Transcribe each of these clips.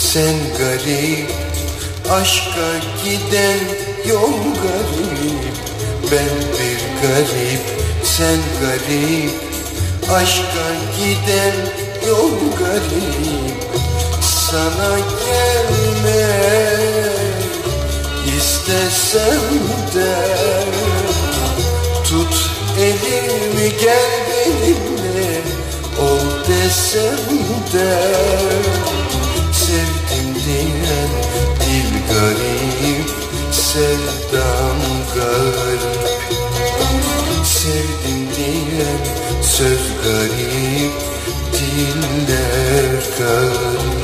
sen garip, aşka giden yol garip. Ben bir garip, sen garip, aşka giden yol garip. Sana gelmek istesem de, tut elimi gel benimle ol desem de, sevdim diyen dil garip, sevdam garip. Sevdim diyen söz garip, diller garip.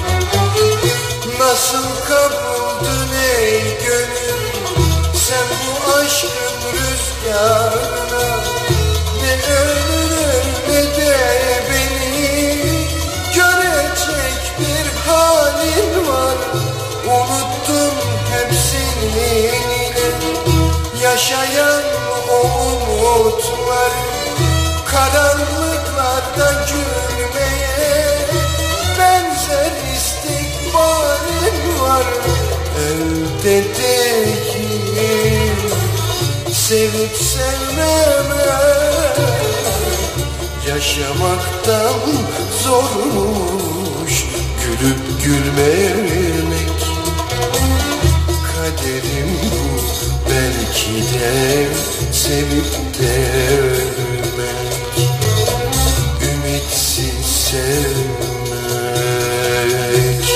Nasıl kapıldın ey gönül sen bu aşkın rüzgarına? Ne ölür ne de beni görecek bir halin var. Unuttum hepsini yine, yaşayan o umutlar. Karanlıklarda gülmeye benzer istikbalin var. Elde değil, sevip sevmemek, yaşamaktan zormuş gülüp gülmemek. Kaderim bu belki de, sevip de ölmek, ümitsiz sevmek.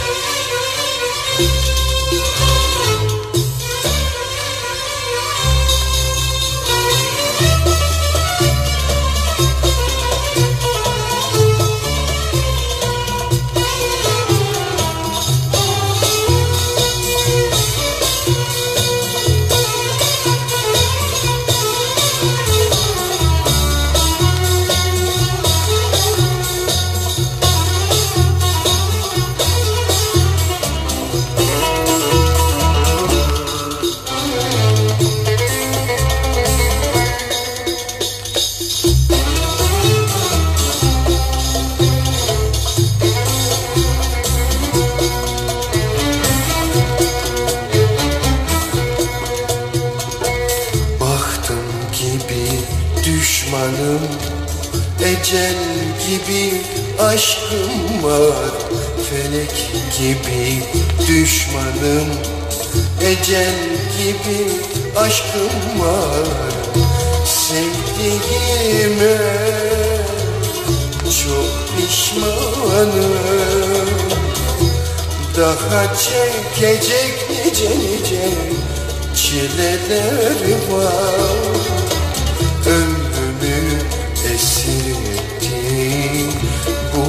Düşmanım, ecel gibi aşkım var. Felek gibi düşmanım, ecel gibi aşkım var. Sevdiğime çok pişmanım. Daha çekecek nice nice çileler var. Ömrümü esir etti bu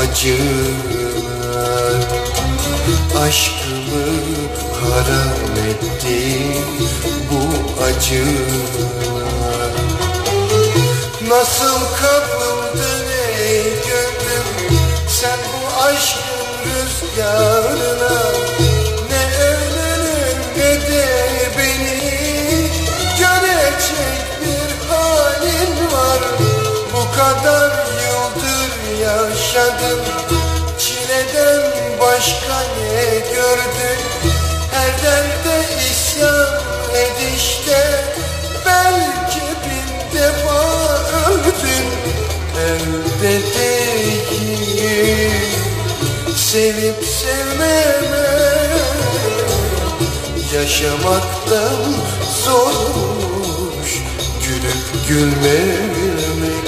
acılar. Aşkımı haram etti bu acılar. Nasıl kapıldın ey gönlüm sen bu aşkın rüzgarına? Ne ölürüm ne de beni görecek bir halin var. Bu kadar yıldır yaşadım, çileden başka ne gördün? Her derde isyan edişte belki bin defa öldün. Elde değil, sevip sevmemek, yaşamaktan zormuş gülüp gülmemek.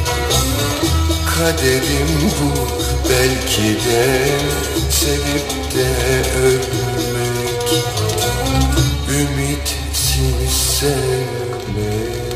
Kaderim bu belki de, sevip de ölmek, ümitsiz sevmek.